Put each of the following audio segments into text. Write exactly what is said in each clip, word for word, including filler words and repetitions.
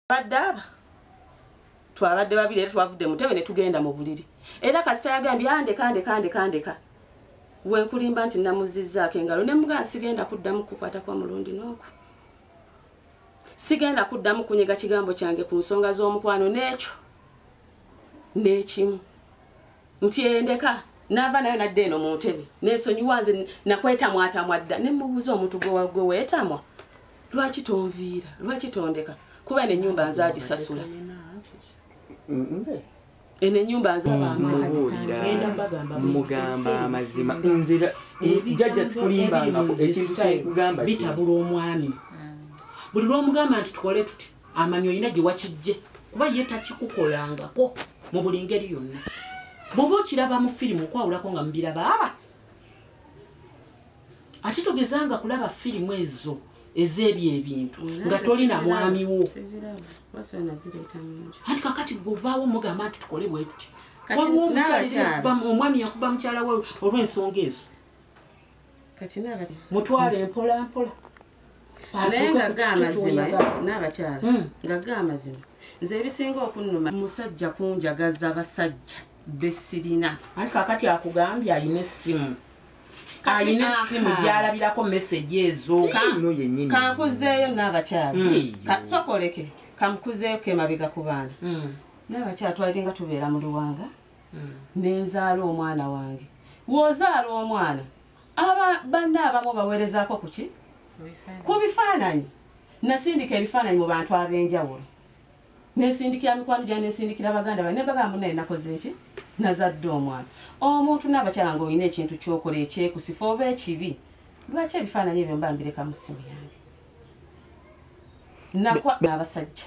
Badaba twabadde babiri era twavudde mutebe ne tugenda mu buliri era kasita yagambye ande kande kande kandeka we nkulimba nti namuzizzaako engalo ne muga sigenda kuddamu kukwata kwa mulundi n'oku sigenda kuddamu kunyega kigambo kyange ku nsonga z'omukwano n'ekyo n'ekimu nti endeka nava nayo nadde eno mu ntebe n'esonyiwa nze nakwetamwatamwa dda ne mubuuza omuntu gwe weetamwa lwaki tonviira lwaki tondeka kuba ne nyumba nzagisasula nze ene nyumba mugamba amazima nzira jjajja sikulimbangako ekintu kyekugamba bitabula omwami buli lwomugamba nti tukole tuti amanyi olina gye wakijje kuba ye takikukolangako mu buli ngeri yonna bw'oba okiraba mu firimu okwawulako nga mubiraba aba ate togezanga kulaba firimu ezo ez'ebyo ebintu nga tolina mwami wo ati kakati govaawo mugamba nti tukole bwe tuti waliwo omwami yakuba mukyala we olw'ensonga ezo mutwale mpola mpola naye nga ga amazima n'abakyala nga ga amazima nze ebisinga okunnuma musajja kunjagaza basajja besirina ati kakati akugambye alina essimu alina essimu gyalabirako meseji ezo kankuzeeyo n'abakyala sokoleke kamukuzeeyo kemabega ku baana n'abakyala twalinga tubeera mu luwanga nenzaala omwana wange woozaala omwana banna abamu baweerezaako kuki ku bifaananyi nasindika ebifaananyi mu bantu ab'enjawulo nesindikira mikwano gya nesindikira baganda bae nebagamba naye nakoze eki nazadde omwana omuntu n'abakyala ng'olina ekintu kyokola ekyekusifa oba ekibi lwaki ebifaananyi ebyo mba mbireka mu ssimu yange nakwa n'abasajja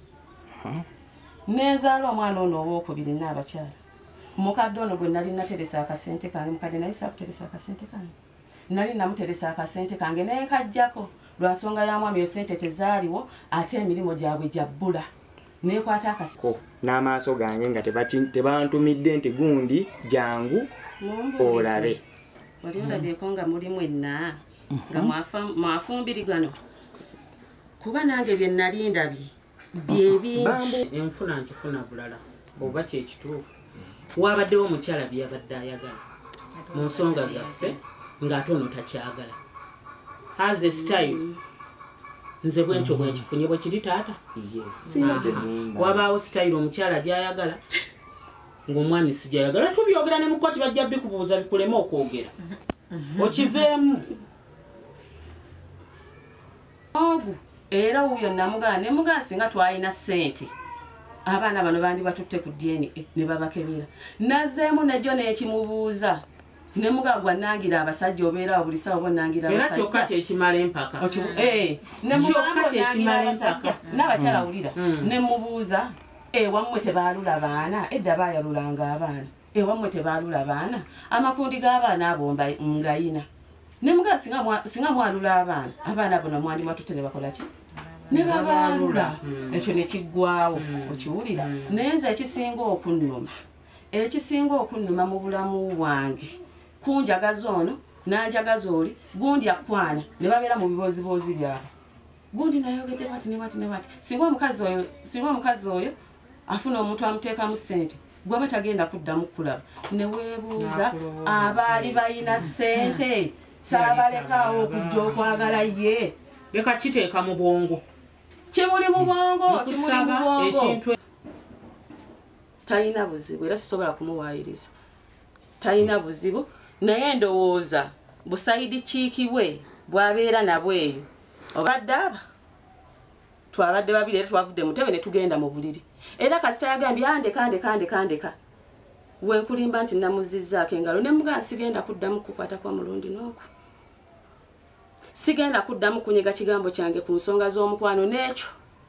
nenzaala omwana ono owookubiri n'abakyala mukadde ono gwe nali nateresa akasente kange mukadde naye saakuteresa akasente kange nali namuteresa akasente kange naye nkajjako lwa nsonga ya mwami yo sente tezaaliwo ate emirimu gyabwe gyabbula nekwata akasente n'amaaso gange nga tebantumidde nti gundi jangu olabe wali olabyeko nga mulimu enna nga mwafumbirigano kuba nange bye nali ndabye byebingi enfuna nkifuna bulala oba kyekituufu wabaddewo omukyala byabadde ayagala mu nsonga zaffe ng'ate ono takyagala has a style nze bwentyo bwenkifunye bwe kiri taata wabaawo style omukyala gyayagala ng'omwami sigyayagala tubyogera ne mukoti bajja bikubuuza bikulema okwogera okiveemu ogu era wuyo namugana ne mugana singa twalina ssente abaana bano bandi batutte ku D N A ne babakebera nazzeemu najjo n'ekimubuuza ne mugagwa nangira abasajja obeera buli sawa bo nangira abasajja era kyokka kyekimala empaka eh ne mugagwa kyekimala empaka n'abakyala wulira ne mubuuza eh wamwe tebaalula baana edda baayalulanga abaana eh wamwe tebaalula baana amakundi g'abaana abomba ngayina ne mugagwa singa singa mwalula abaana abaana bono mwandi matutte ne bakola ki ne babaalula ekyo ne kiggwawo okiwulira nenze ekisinga okunnuma ekisinga okunnuma mu bulamu bwange kunjagaza ono nanjagaza oli gundi akwana ne babeera mu biboozibozi byabwe gundi nayogedde bati ne bati ne bati singa omukazi oyo singa omukazi oyo afuna omuntu amuteekamu ssente gwaba tagenda kuddamu kulaba ne weebuuza abaali balina ssente saabalekaawo okujja okwagala ye leka kiteeka mu bwongo kimuli mu bwongo kimuli mu bwongo talina buzibu era sisobola kumuwaayiriza talina buzibu naye ndowooza busayidi kiiki bwe bwabeera nabweyo obadde aba twabadde babiri era twavudde mutebe ne tugenda mu buliri era kasita yagambye andeka andeka andeka andeka we nkulimba nti namuzizzaako engalo ne mugaa sigenda kuddamu kukwata kwa mulundi n'oku sigenda kuddamu kunyega kigambo kyange ku nsonga z'omukwano n'ekyo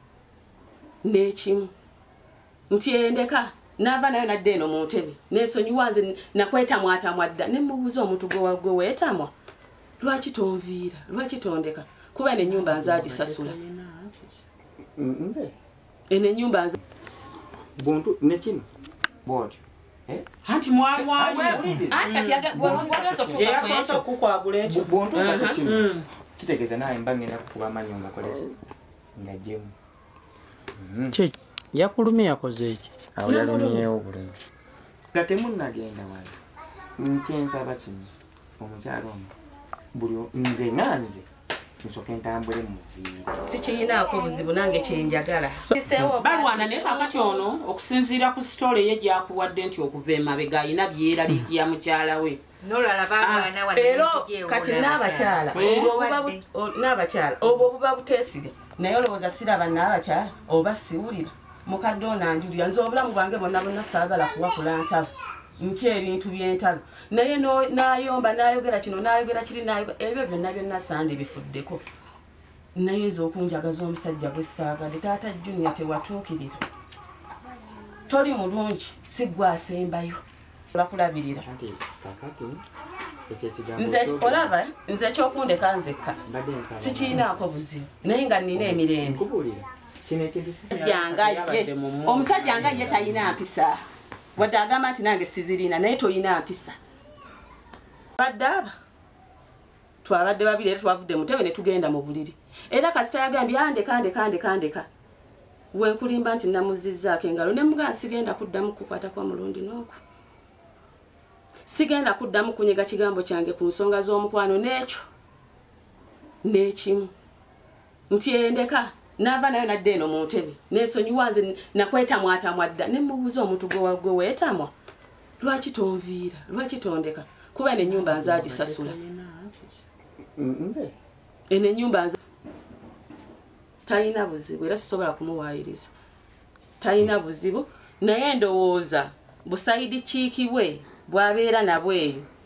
n'ekimu nti endeka nava nayo nadde eno mu ntebe n'esonyiwa nze nakwetamwatamwa dda ne mubuuza omuntu gwe weetamwa lwaki tonviira lwaki tondeka kuba eno ennyumba nzagisasula nze eno ennyumba nze buntu nekimu bwotyo anti mwali wanyu anti kati yagaza okutuuka okukwagula ekyo bwontuusa ku kimu kitegeeza nawe mba ngenda kukuba amanyi ongakoleki ngajjemu Ki yakulumye yakoze eki? Awo yalumyewo bulungi. Nga temunnagenda wala. Nkyensaba kino omukyalo ono buli nze nga nze nsooke ntambule mu muviiri. Sikirinaako buzibu nange kyenjagala. Balwana naye kakati ono okusinziira ku sitole ye gyakuwadde nti okuva emabega alina byeraliikira mukyala we. Era kati n'abakyala n'abakyala obwo obuba buteesiga naye olowooza siraba n'abakyala oba siwulira mukadde onanjulira nze obulamu bwange bonna bonna saagala kuwakula ntalo nti ebintu by'entalo naye n'ayomba n'ayogera kino n'ayogera kiri n'ayogera ebyo byonna byonna sande bifuddeko naye nze okunjagaza omusajja gwe saagadde taata Junior tewatuukirira toli mulungi si gwe asembayo olakulabirira nze olaba nze ekyokundeka nzekka sikirinaako buzibu naye nga nnina emirembe omusajja nga ye talina mpisa wadde agamba nti nange sizirina naye toyina mpisa badde aba twabadde babiri era twavudde mu ntebe ne tugenda mu buliri era kasita yagambye andeka ndeka ndeka ndeka wenkulimba nti namuzizzaako engalo ne mugaa sigenda kuddamu kukwatako mulundi n'oku sigenda kuddamu kunyega kigambo kyange ku nsonga z'omukwano n'ekyo n'ekimu nti endeka n'ava nayo nadde eno mu ntebe n'esonyiwa nze nakwetamwatamwa dda ne mubuuza omuntu gwe weetamwa lwaki tonviira lwaki tondeka kuba eno ennyumba nze agisasula eno ennyumba nze talina buzibu era sisobola kumuwaayiriza talina buzibu naye ndowooza busayidi kiiki bwe bwabeera nabweyo